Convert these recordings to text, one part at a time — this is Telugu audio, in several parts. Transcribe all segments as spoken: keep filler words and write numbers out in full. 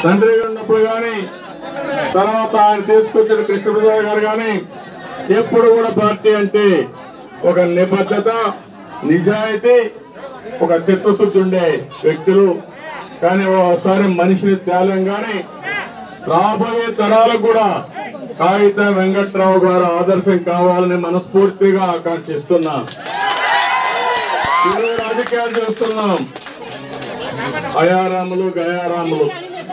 తండ్రి ఉన్నప్పుడు కానీ తర్వాత ఆయన తీసుకొచ్చిన కృష్ణప్రసాద్ గారు కానీ ఎప్పుడు కూడా పార్టీ అంటే ఒక నిబద్ధత, నిజాయితీ, ఒక చిత్తశుద్ధి ఉండే వ్యక్తులు. కానీ ఒకసారి మనిషిని తేలంగానే రాబోయే తరాలకు కూడా కాగిత వెంకట్రావు గారు ఆదర్శం కావాలని మనస్ఫూర్తిగా ఆకాంక్షిస్తున్నాం. ఈరోజు రాజకీయాలు చేస్తున్నాం, అయారాములు గయారాములు,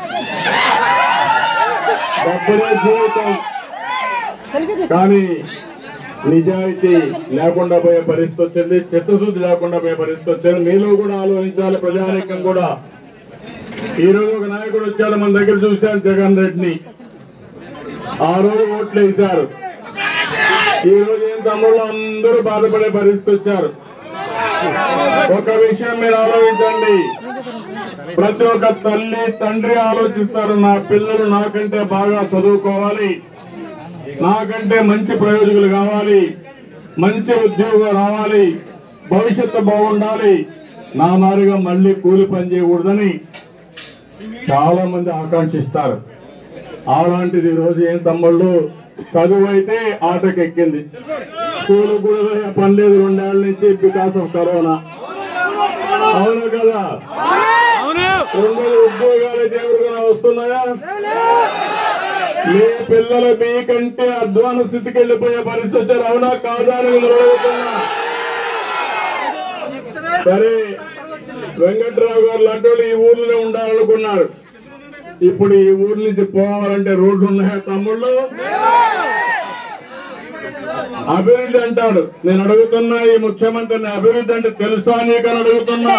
డబ్బులే జీవితం, కానీ నిజాయితీ లేకుండా పోయే పరిస్థితి వచ్చింది, చిత్తశుద్ధి లేకుండా పోయే పరిస్థితి వచ్చింది. మీలో కూడా ఆలోచించాలి, ప్రజానీకం కూడా. ఈ రోజు ఒక నాయకుడు వచ్చాడు మన దగ్గర, చూశాను జగన్ రెడ్డిని. ఆ రోజు ఓట్లు వేశారు, ఈ రోజు ఏం తమ్ముళ్ళు అందరూ బాధపడే పరిస్థితి వచ్చారు. ఒక విషయం మీరు ఆలోచించండి, ప్రతి ఒక్క తల్లి తండ్రి ఆలోచిస్తారు, నా పిల్లలు నాకంటే బాగా చదువుకోవాలి, నాకంటే మంచి ప్రయోజకులు కావాలి, మంచి ఉద్యోగం రావాలి, భవిష్యత్తు బాగుండాలి, నా మారిగా మళ్ళీ కూలి పని చేయకూడదని చాలా మంది ఆకాంక్షిస్తారు. అలాంటిది ఈ రోజు ఏం తమ్ముళ్ళు, చదువు అయితే ఆటకెక్కింది, స్కూల్ కూడా పని లేదు రెండేళ్ల నుంచి బికాస్ ఆఫ్ కరోనా. అవును కదా? రెండు ఉద్యోగాలు అయితే ఎవరికైనా వస్తున్నాయా? మీ పిల్లలు మీకంటే అధ్వాన స్థితికి వెళ్ళిపోయే పరిస్థితి వచ్చారు, అవునా కాదా అని అడుగుతున్నా. సరే, వెంకట్రావు గారు లాంటి వాళ్ళు ఈ ఊర్లోనే ఉండాలనుకున్నారు. ఇప్పుడు ఈ ఊరు నుంచి పోవాలంటే రోడ్లు ఉన్నాయా తమ్ముళ్ళు? అభివృద్ధి అంటాడు. నేను అడుగుతున్నా ఈ ముఖ్యమంత్రిని, అభివృద్ధి అంటే తెలుసా నీకని అడుగుతున్నా.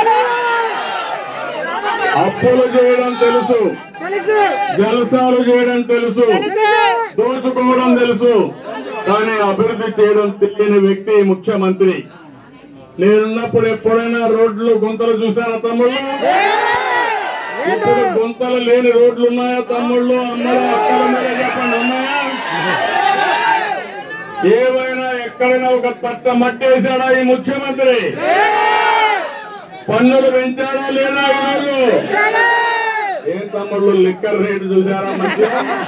అప్పులు చేయడం తెలుసు, జలసాలు చేయడం తెలుసు, దోచుకోవడం తెలుసు, కానీ అభివృద్ధి చేయడం తెలియని వ్యక్తి ముఖ్యమంత్రి. నేనున్నప్పుడు ఎప్పుడైనా రోడ్లు గుంతలు చూసారా తమ్ముళ్ళు? ఇప్పుడు గుంతలు లేని రోడ్లు ఉన్నాయా తమ్ముళ్ళు? అమ్మలు అక్కల మీద చెప్పండి, ఉన్నాయా? ఏవైనా ఎక్కడైనా ఒక పట్ట మట్టి వేసాడా ఈ ముఖ్యమంత్రి? పన్నులు పెంచాడా లేదా ఈరోజు? ఏ తమ్ముళ్ళు లిక్కర్ రేటు చూసారా? మధ్య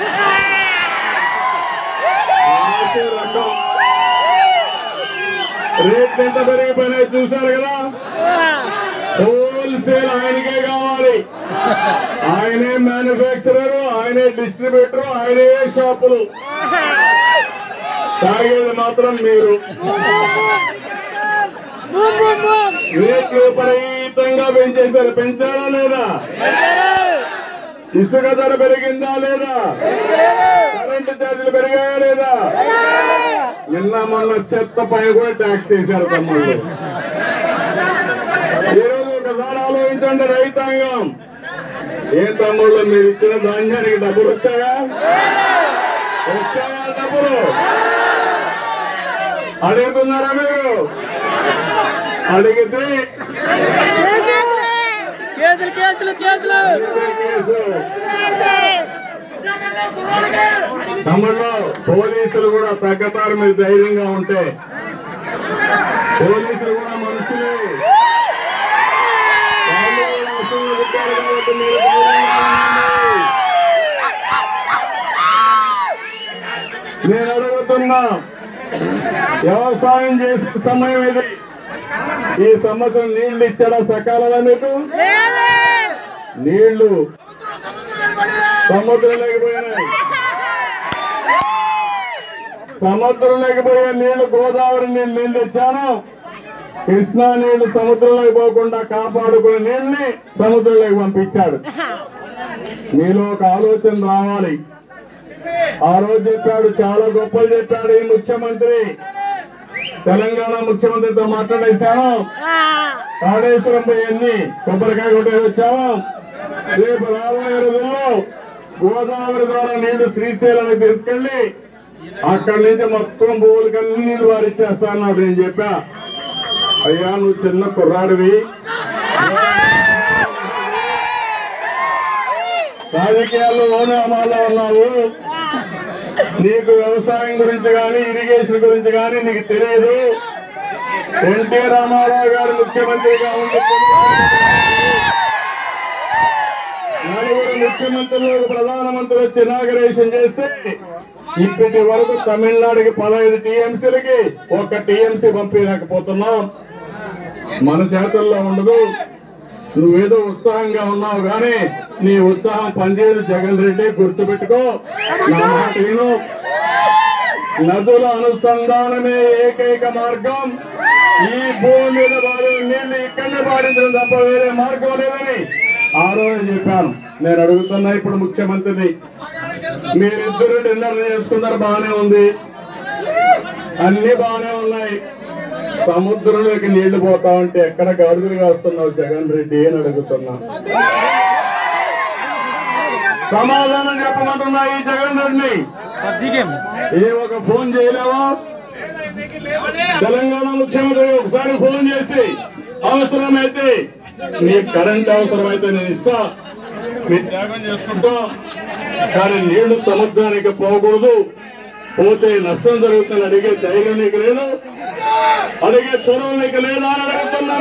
రేట్లు ఎంత పెరిగిపోయినాయి చూసారు కదా. హోల్సేల్ ఆయనకే కావాలి, ఆయనే మ్యానుఫ్యాక్చరర్, ఆయనే డిస్ట్రిబ్యూటర్, ఆయనే షాపులు, తాగేది మాత్రం మీరు. రేట్లు విపరీతంగా పెంచేశారు, పెంచారా లేదా? ఇసుక ధర పెరిగిందా లేదా? కరెంటు ఛార్జీలు పెరిగాయా లేదా? నిన్న మొన్న చెత్త పై కూడా ట్యాక్స్ వేశారు తమ్ముళ్ళు. ఈరోజు ఒకసారి ఆలోచించండి రైతాంగం. ఏ తమ్ముళ్ళు మీరు ఇచ్చిన ధాన్యానికి డబ్బులు వచ్చాయా? వచ్చాయా డబ్బులు? అడుగుతున్నారా మీరు? అడిగితే తమ్ముళ్ళు పోలీసులు కూడా తగ్గతారు మీరు ధైర్యంగా ఉంటే. పోలీసులు కూడా మనుషులే, నేను అడుగుతున్నా, వ్యవసాయం చేసే సమయం ఇది. ఈ సంవత్సరం నీళ్లు ఇచ్చారా సకాలంలో మీకు? నీళ్లు సముద్రం లేకపోయినాయి, సముద్రం లేకపోయే నీళ్లు గోదావరి నీళ్లు నీళ్లు ఇచ్చాను. కృష్ణా నీళ్లు సముద్రంలోకి పోకుండా కాపాడుకునే నీళ్ళని సముద్రంలోకి పంపించాడు. మీలో ఒక ఆలోచన రావాలి. ఆ రోజు చెప్పాడు, చాలా గొప్పలు చెప్పాడు ఈ ముఖ్యమంత్రి. తెలంగాణ ముఖ్యమంత్రితో మాట్లాడేశాను, కాళేశ్వరం పోయి కొబ్బరికాయ కొట్టే వచ్చాము. రేపు రాబోయే రోజుల్లో గోదావరి ద్వారా నీళ్లు శ్రీశైలానికి తీసుకెళ్లి అక్కడి నుంచి మొత్తం భూములకి అన్ని నీళ్లు వారిచ్చేస్తాను నేను చెప్పా. అయ్యా నువ్వు చిన్న కుర్రాడివి, రాజకీయాల్లో ఓనామాలో ఉన్నావు, నీకు వ్యవసాయం గురించి కానీ ఇరిగేషన్ గురించి కానీ నీకు తెలియదు. ఎన్టీ రామారావు గారు ముఖ్యమంత్రిగా ఉండి నలుగురు ముఖ్యమంత్రులు ప్రధానమంత్రి వచ్చి ఇనాగరేషన్ చేస్తే ఇప్పటి వరకు తమిళనాడుకి పదహైదు టీఎంసీలకి ఒక టీఎంసీ పంపించలేకపోతున్నాం. మన చేతుల్లో ఉండదు. నువ్వేదో ఉత్సాహంగా ఉన్నావు కానీ నీ ఉత్సాహం పనిచేయదు. జగన్ రెడ్డి గుర్తుపెట్టుకో, నా మాట విను. నదుల అనుసంధానమే ఏకైక మార్గం. ఈ భూమి మీద బాధ నీళ్లు ఇక్కడనే పాడించడం తప్ప వేరే మార్గం లేదని ఆ రోజు చెప్పాను. నేను అడుగుతున్నా ఇప్పుడు ముఖ్యమంత్రిని, మీరిద్దరు డిన్నర్ చేసుకున్నారు, బాగానే ఉంది, అన్ని బాగానే ఉన్నాయి. సముద్రంలోకి నీళ్లు పోతా ఉంటే ఎక్కడ గాడుగులుగా వస్తున్నావు జగన్ రెడ్డి అని అడుగుతున్నా. సమాధానం చెప్పమంటున్నా ఈ జగన్ రెడ్డిని. ఏ ఒక ఫోన్ చేయలేవా? తెలంగాణ ముఖ్యమంత్రి ఒకసారి ఫోన్ చేసి అవసరమైతే నీ కరెంట్ అవసరమైతే నేను ఇస్తా, మీరు త్యాగం చేసుకుంటా, కానీ నీళ్లు సముద్రానికి పోకూడదు, పోతే నష్టం జరుగుతుందని అడిగే ధైర్యం నీకు లేదు, అడిగే చొరవ నీకు లేదా అని అడుగుతున్నా.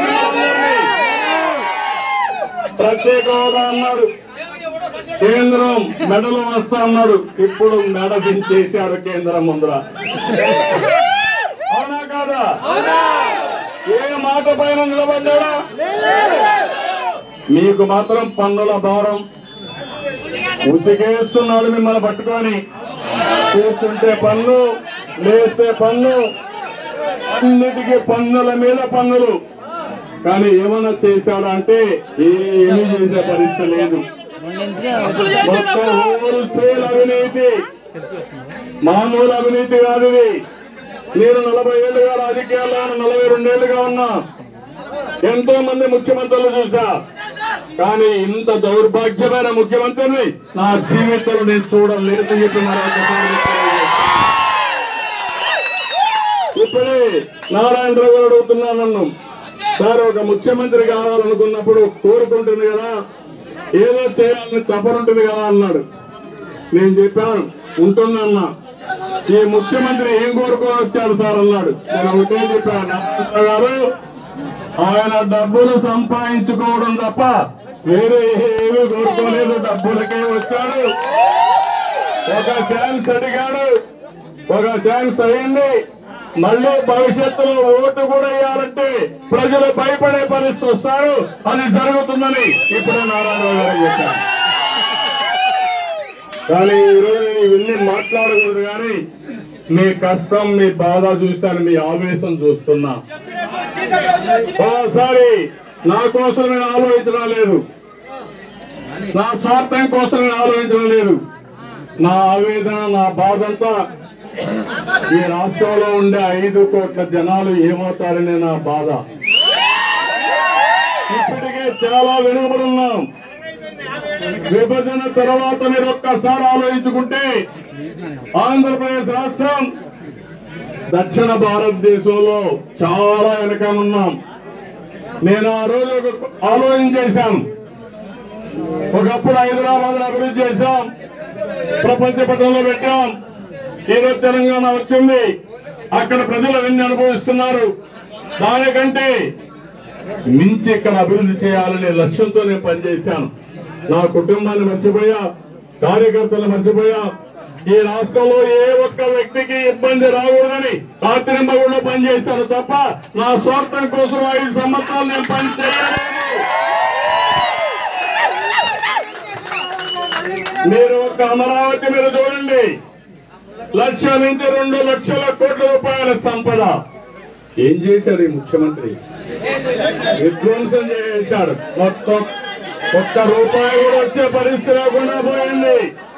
ప్రత్యేక హోదా అన్నాడు, కేంద్రం మెడలు వస్తా అన్నాడు, ఇప్పుడు మెడ దించేశారు కేంద్రం ముందర. అవునా కాదా? ఏ మాట పైన నిలబడ్డా? మీకు మాత్రం పన్నుల భారం ఉతికేస్తున్నాడు. మిమ్మల్ని పట్టుకొని కూర్చుంటే పన్ను, లేస్తే పన్ను, అన్నిటికీ పన్నుల మీద పన్నులు. కానీ ఏమన్నా చేశాడా అంటే ఏమీ చేసే పరిస్థితి లేదు. మొత్తం హోల్సేల్ అవినీతి, మామూలు అవినీతి కాదు ఇది. నేను నలభై ఏళ్ళుగా రాజకీయాల్లో నలభై రెండేళ్లుగా ఉన్నా, ఎంతో మంది ముఖ్యమంత్రులు చూసా, కానీ ఇంత దౌర్భాగ్యమైన ముఖ్యమంత్రిని నా జీవితంలో నేను చూడలేదు చెప్తున్నారు. ఇప్పుడే నారాయణరావు గారు అడుగుతున్నా నన్ను, సార్ ఒక ముఖ్యమంత్రి కావాలనుకున్నప్పుడు కోరుకుంటుంది కదా, ఏదో చేయాలని తపనుంటుంది కదా అన్నాడు. నేను చెప్పాను ఉంటుందన్నా. ఈ ముఖ్యమంత్రి ఏం కోరుకొని వచ్చాడు సార్ అన్నాడు. నేను ఒకటే చెప్పాను, గారు ఆయన డబ్బులు సంపాదించుకోవడం తప్ప వేరే ఏమీ కోరుకోలేదు, డబ్బులకే వచ్చాడు. ఒక ఛాన్స్ అడిగాడు, ఒక ఛాన్స్ అయింది. మళ్ళీ భవిష్యత్తులో ఓటు కూడా వేయాలంటే ప్రజలు భయపడే పరిస్థితి వస్తారు, అది జరుగుతుందని ఇప్పుడే నారాయణరావు గారు చెప్పారు. కానీ ఈరోజు నేను ఇవన్నీ మాట్లాడకూడదు, కానీ మీ కష్టం, మీ బాధ చూస్తాను, మీ ఆవేశం చూస్తున్నా. ఓసారి నా కోసం నేను ఆలోచించడం లేదు, నా స్వార్థం కోసం నేను ఆలోచించడం లేదు. నా ఆవేదన, నా బాధ అంతా ఈ రాష్ట్రంలో ఉండే ఐదు కోట్ల జనాలు ఏమవుతారనే నా బాధ. ఇప్పటికే చాలా వెనుకబడి ఉన్నాం. విభజన తర్వాత మీరు ఒక్కసారి ఆలోచించుకుంటే ఆంధ్రప్రదేశ్ రాష్ట్రం దక్షిణ భారతదేశంలో చాలా వెనకనున్నాం. నేను ఆ రోజు ఆలోచన చేశాం. ఒకప్పుడు హైదరాబాద్ అభివృద్ధి చేశాం, ప్రపంచ పటంలో పెట్టాం. ఈరోజు తెలంగాణ వచ్చింది, అక్కడ ప్రజలు అవన్నీ అనుభవిస్తున్నారు. దానికంటే మించి ఇక్కడ అభివృద్ధి చేయాలనే లక్ష్యంతో నేను పనిచేశాను. నా కుటుంబాన్ని మర్చిపోయా, కార్యకర్తలు మర్చిపోయా. ఈ రాష్ట్రంలో ఏ ఒక్క వ్యక్తికి ఇబ్బంది రాకూడదని రాత్రింబగుళ్ళు పనిచేశాను తప్ప నా స్వార్థం కోసం ఐదు సంవత్సరాలు నేను పని చేయలేదు. మీరు ఒక అమరావతి మీద చూడండి, లక్ష నుంచి రెండు లక్షల కోట్ల రూపాయల సంపద. ఏం చేశారు ఈ ముఖ్యమంత్రి? విధ్వంసం చేశాడు. మొత్తం ఒక్క రూపాయి కూడా వచ్చే పరిస్థితి లేకుండా పోయింది.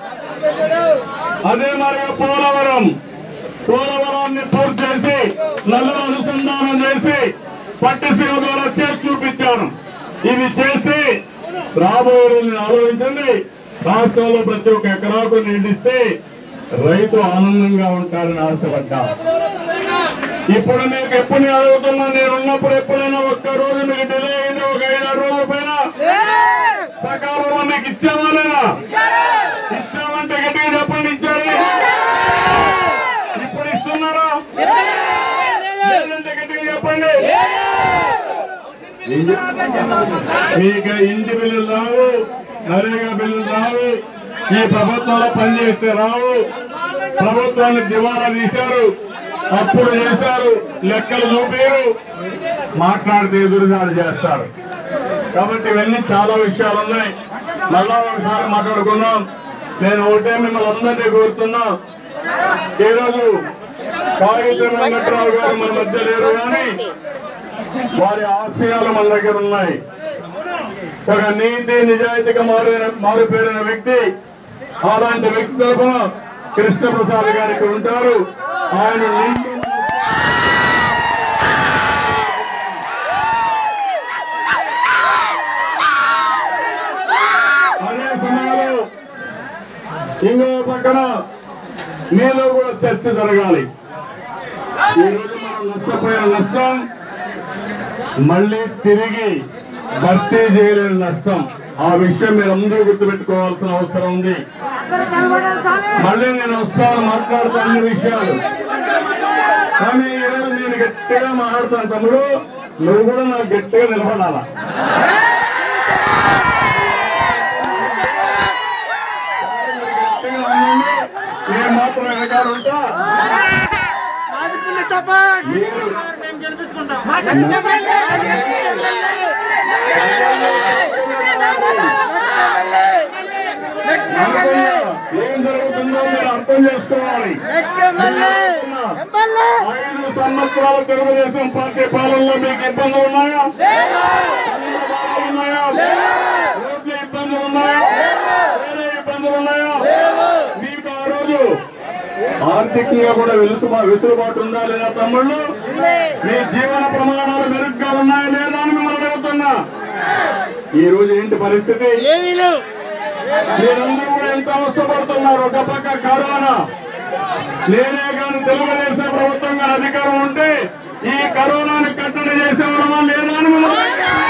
అదే మరి పోలవరం, పోలవరాన్ని పూర్తి చేసి నదుల అనుసంధానం చేసి పట్టిసీమ ద్వారా చేసి చూపించాను. ఇవి చేసి రాబోయే రోజులను ఆలోచించండి. రాష్ట్రంలో ప్రతి ఒక్క ఎకరాకు నీడిస్తే రైతు ఆనందంగా ఉంటారని ఆశపడ్డా. ఇప్పుడు మీకు ఎప్పుడు నేను అడుగుతున్నా, నేను ఉన్నప్పుడు ఎప్పుడైనా ఒక్క రోజు మీకు డిలే అయింది, ఒక ఐదారు రోజుల పైన సకాలంలో మీకు ఇచ్చామా లేదా? ఇచ్చామంటే గట్టిగా చెప్పండి, ఇచ్చారు. ఇప్పుడు ఇస్తున్నారా? లేదంటే గట్టిగా చెప్పండి. ఏం మీకు ఇంటి బిల్లులు రావు, నరేగా బిల్లులు రావు, ఈ ప్రభుత్వంలో పనిచేస్తే రావు. ప్రభుత్వాన్ని దివాలా తీశారు, అప్పుడు చేశారు, లెక్కలు చూపారు, మాట్లాడితే ఎదురుదాడి చేస్తారు. కాబట్టి ఇవన్నీ చాలా విషయాలు ఉన్నాయి. మళ్ళా ఒకసారి మాట్లాడుకున్నాం. నేను ఒకటే మిమ్మల్ని అందరినీ కోరుతున్నా, ఈరోజు కాగితం వెంకట్రావు గారు మన మధ్య లేరు కానీ వారి ఆశయాలు మన దగ్గర ఉన్నాయి. ఒక నీతి నిజాయితీగా మారిన మారిపోయిన వ్యక్తి, అలాంటి వ్యక్తి తరఫున కృష్ణప్రసాద్ గారికి ఉంటారు. ఆయన నిండు అదే సమయంలో ఇంకో పక్కన మీలో కూడా చర్చ జరగాలి. ఈరోజు మనం నష్టపోయిన నష్టం మళ్ళీ తిరిగి భర్తీ చేయలేని నష్టం. ఆ విషయం మీరు అందరూ గుర్తుపెట్టుకోవాల్సిన అవసరం ఉంది. మళ్ళీ నేను వస్తాను, మాట్లాడుతూ అన్ని విషయాలు. కానీ ఈరోజు నేను గట్టిగా మాట్లాడుతాను. తమ్ముడు, నువ్వు కూడా నాకు గట్టిగా నిలబడాలా. నేను మాత్రం వెనకాల ఉంటా. ఏం జరుగుతుందో మీరు అర్థం చేసుకోవాలి. ఐదు సంవత్సరాల తెలుగుదేశం పార్టీ పాలనలో మీకు ఇబ్బందులు ఉన్నాయా? ఉన్నాయా? రోడ్ల ఇబ్బందులు ఉన్నాయా? వేరే ఇబ్బందులు ఉన్నాయా? మీకు ఆ రోజు ఆర్థికంగా కూడా వెలుసుబా వెసులుబాటు ఉందా లేదా? తమ్ముళ్ళు, మీ జీవన ప్రమాణాలు మెరుగ్గా ఉన్నాయా లేదా అని మిమ్మల్ని అడుగుతున్నా. ఈ రోజు ఏంటి పరిస్థితి? మీరందరూ కూడా ఎంత అవస్థపడుతున్నారు. ఒక పక్క కరోనా, నేనే కానీ తెలుగుదేశం ప్రభుత్వం కానీ అధికారం ఉంటే ఈ కరోనాని కట్టడి చేసేవాళ్ళమా లేదా అని మిమ్మల్ని.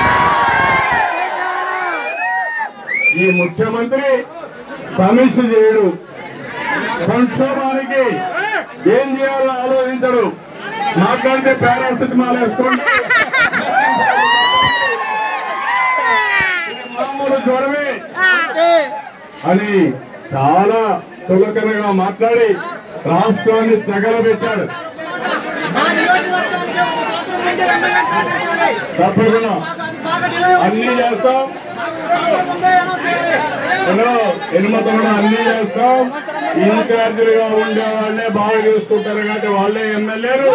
ఈ ముఖ్యమంత్రి సమీక్ష చేయడు, సంక్షోభానికి ఏం చేయాలో ఆలోచించడు. మాట్లాడితే పారాసిటమాల్ వేసుకోండి, మామూలు జ్వరమే అని చాలా చులకనగా మాట్లాడి రాష్ట్రాన్ని తెగలబెట్టాడు. తప్పకుండా అన్ని చేస్తాం, ఎనిమిది అన్ని చేస్తాం. ఇన్ఛార్జీలుగా ఉండే వాళ్ళే బాగా చూసుకుంటారు కాబట్టి వాళ్ళే ఎమ్మెల్యేలు.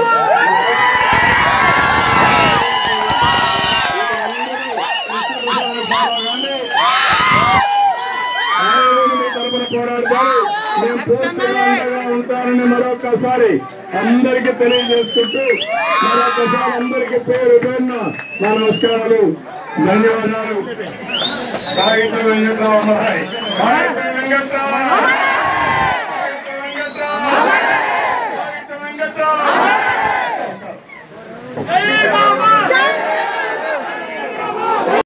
తరపున పోరాడతారు. మేము పూర్తిగా ఉంటారని మరొకసారి అందరికీ తెలియజేసుకుంటూ మరొకసారి అందరికీ పేరు పేరున నా నమస్కారాలు, ధన్యవాదాలు. కాగితం వెంకట్రావు, కాగితం వెంకట్రావు.